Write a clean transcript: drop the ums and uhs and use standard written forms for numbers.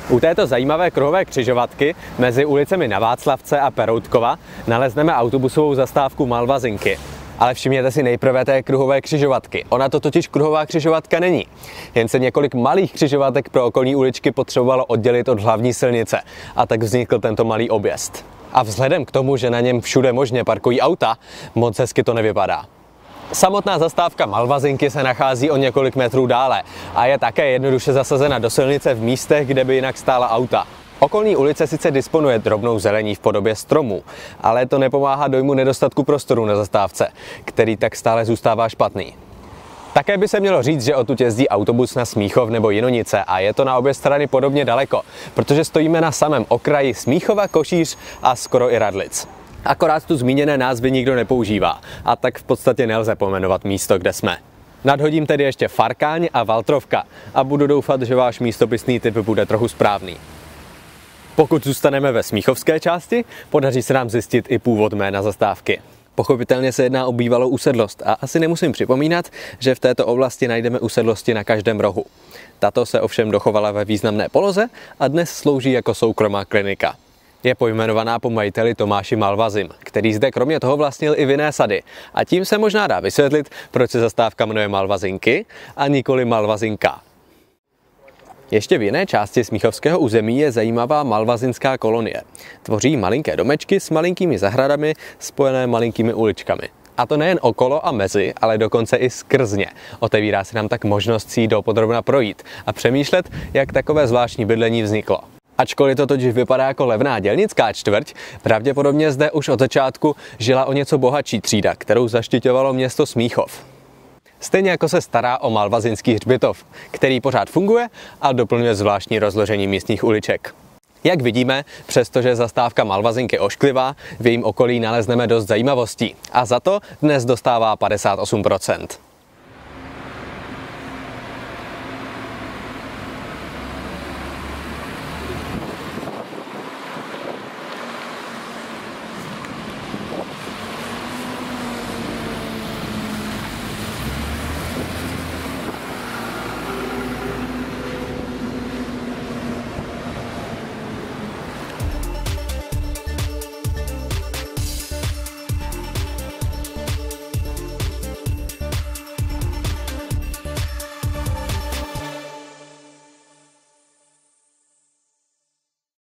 U této zajímavé kruhové křižovatky mezi ulicemi Na Václavce a Peroutkova nalezneme autobusovou zastávku Malvazinky. Ale všimněte si nejprve té kruhové křižovatky. Ona to totiž kruhová křižovatka není. Jen se několik malých křižovatek pro okolní uličky potřebovalo oddělit od hlavní silnice. A tak vznikl tento malý objezd. A vzhledem k tomu, že na něm všude možně parkují auta, moc hezky to nevypadá. Samotná zastávka Malvazinky se nachází o několik metrů dále a je také jednoduše zasazena do silnice v místech, kde by jinak stála auta. Okolní ulice sice disponuje drobnou zelení v podobě stromů, ale to nepomáhá dojmu nedostatku prostoru na zastávce, který tak stále zůstává špatný. Také by se mělo říct, že odtud jezdí autobus na Smíchov nebo Jinonice a je to na obě strany podobně daleko, protože stojíme na samém okraji Smíchova, Košíř a skoro i Radlic. Akorát tu zmíněné názvy nikdo nepoužívá a tak v podstatě nelze pojmenovat místo, kde jsme. Nadhodím tedy ještě Farkáň a Valtrovka a budu doufat, že váš místopisný tip bude trochu správný. Pokud zůstaneme ve smíchovské části, podaří se nám zjistit i původ jména zastávky. Pochopitelně se jedná o bývalou usedlost a asi nemusím připomínat, že v této oblasti najdeme usedlosti na každém rohu. Tato se ovšem dochovala ve významné poloze a dnes slouží jako soukromá klinika. Je pojmenovaná po majiteli Tomáši Malvazim, který zde kromě toho vlastnil i vinné sady. A tím se možná dá vysvětlit, proč se zastávka jmenuje Malvazinky a nikoli Malvazinka. Ještě v jiné části smíchovského území je zajímavá malvazinská kolonie. Tvoří malinké domečky s malinkými zahradami spojené malinkými uličkami. A to nejen okolo a mezi, ale dokonce i skrz ně. Otevírá se nám tak možnost si dopodrobna projít a přemýšlet, jak takové zvláštní bydlení vzniklo. Ačkoliv to totiž vypadá jako levná dělnická čtvrť, pravděpodobně zde už od začátku žila o něco bohatší třída, kterou zaštiťovalo město Smíchov. Stejně jako se stará o malvazinský hřbitov, který pořád funguje a doplňuje zvláštní rozložení místních uliček. Jak vidíme, přestože zastávka Malvazinky je ošklivá, v jejím okolí nalezneme dost zajímavostí a za to dnes dostává 58%.